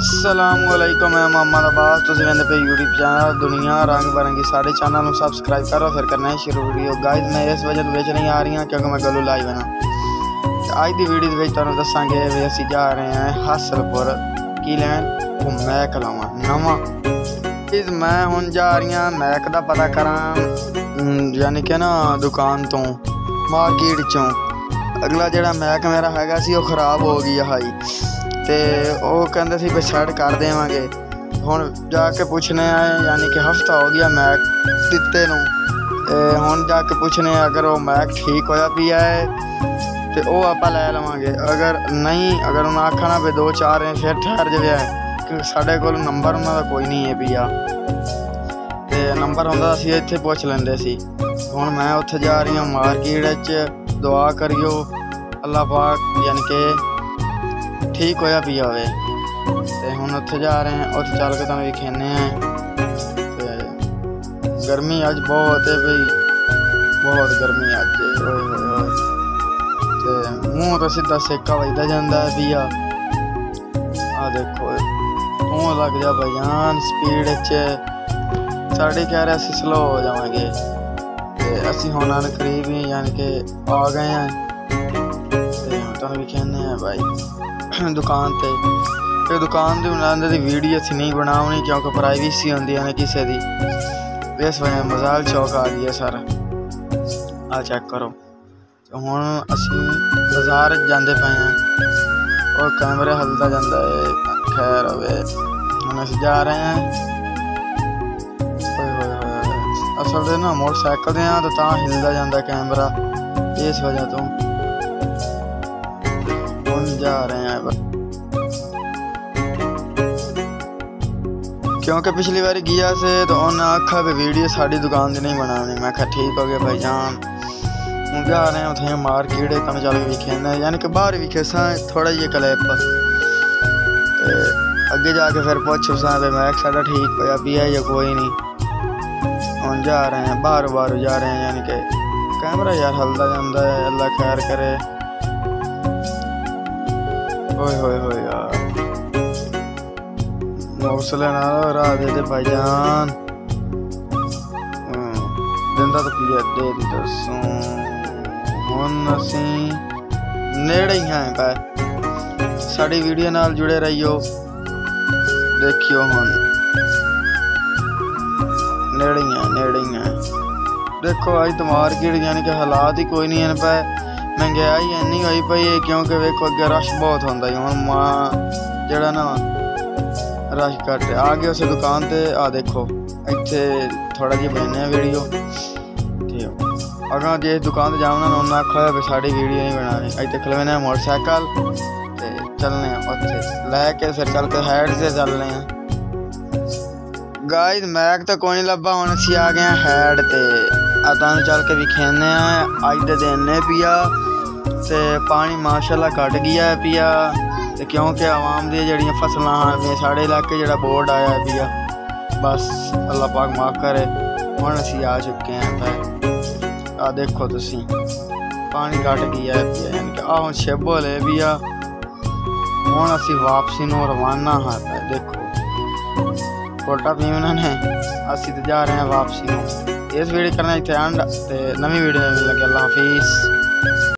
अस्सलामुअलैकुम, मैं मोहम्मद अब्बास। तुसीं वेंदे पे यूट्यूब चैनल दुनिया रंग बिरंगी। साढ़े चैनल में सबसक्राइब करो, फिर करना है शुरू वीडियो। गाइस मैं इस वजह तो नहीं आ रही क्योंकि मैं गलू लाइव है ना। अज की वीडियो में तुहानूं दसांगे भी असीं जा रहे हैं हासलपुर की लैन मैक लावां नवां। मैं हुण जा रही हाँ मैक का पता करा, यानी कि ना दुकान तो मार्केट चों अगला जोड़ा मैक मेरा हैगा सी वो खराब हो गई हाई, तो वह कहते सी भी सैट कर देवांगे। हुण जाके पूछने आए, यानी कि हफ्ता हो गया मैक दिते नूं। हुण जाके पूछने अगर वो मैक ठीक होया पिया है तो वह आप लै लवांगे। अगर नहीं, अगर उन्हें आखना भी 2-4 दिन फिर ठहर जाए, क्योंकि साढ़े कोल नंबर उन्होंने कोई नहीं है पिया। तो नंबर होंदा असीं इत्थे पुछ लैंदे सी। हुण मैं उत्थे जा रही हूँ मार्केट। दुआ करियो अल्लाह पाक यानी कि ठीक होया पिया होवे। ते हुण उत्थे जा रहे हैं, उत्थे चल के तुहानूं विखाने हैं। गर्मी अज बहुत है भाई, बहुत गर्मी अज। ओए होए होए, ते मूँह तो सीधा सेका वजदा जांदा है पिया। आ देखो मूँह लग जा भाईजान स्पीड च। साढ़े कह रहे असीं स्लो हो जावांगे, असी होना करीब ही यानी कि आ गए हैं। तुहानूं विखाने हैं भाई दुकान ते। फिर दुकान के बनाने की वीडियो असीं नहीं बनावनी क्योंकि प्राइवेसी होंदी है किसी की। इस वजह मजाल चौक आ गया सारा। आ चेक करो। हुण असीं बाजार जाते पे हैं और कैमरे हलता जाता है। खैर होवे, हुण असीं जा रहे हैं। असल में ना मोटरसाइकिल दे तो हिलता जाता कैमरा, इस वजह तो हम जा रहे हैं। क्योंकि पिछली बार गया से तो उन्हें आखा भी वीडियो साड़ी दुकान की नहीं बनानी। मैं कहा ठीक हो गया भाईजान। हम जा रहे हैं उठे मार्केट, तुम चल के विखे यानी कि बाहर विखे थोड़ा जी क्लिप। अगे जाके फिर पूछो सा मैक साड़ा ठीक होया पिया या कोई नहीं। हम जा रहे हैं बाहर जा रहे हैं, यानी कि कैमरा यार हलता जाता है। अल्लाह खैर करे। ओए होए होए यार, हौसले ना राह दे दे भाईजान। दिंदा तो पिया दे दी दसो। हुण असीं नेड़े ही हैं पर साड़ी वीडियो नाल जुड़े रहियो। देखियो हुण नेड़े ही हैं। देखो अज तो मार्केट यानी कि हालात ही कोई नहीं है पे। महंगाई इन्नी हुई पई है क्योंकि वेखो अगे रश बहुत होंदा है। हुण मां जड़ा ना रश घट आ गया उस दुकान ते। आ देखो इत्थे थोड़ा जी बनाने वीडियो। अगर जे दुकान जाओ ना उन्हें आखा भी साड़ी वीडियो नहीं बनानी। अज तक खलवेने मोटरसाइकिल चलने उत्थे लैके फिर चल के हैड से चलने हैं। गाइस मैक तो कोई नहीं लभा, हुण असीं आ गए हैड ते। तुहानूं चल के विखाने अज दे दिन ने पिया। ते पानी माशाअल्लाह घट गया है पिया, ते क्योंकि आवाम दी जड़ियां फसलां हैं साढ़े इलाके जड़ा बोर्ड आया है पिया। बस अल्लाह पाक माफ करे। हुण असीं आ चुके हैं भाई। आ देखो तुसीं पानी घट गया है पिया, यानी कि हुण शिब होले पिया। हुण असीं वापसी नूं रवाना हाँ। देखो कोटा पीवना ने असीं तो जा रहे हैं वापसी। इस वीडियो करना इतने एंड, नवी वीडियो में मिलेंगे। अल्लाह हाफिज़।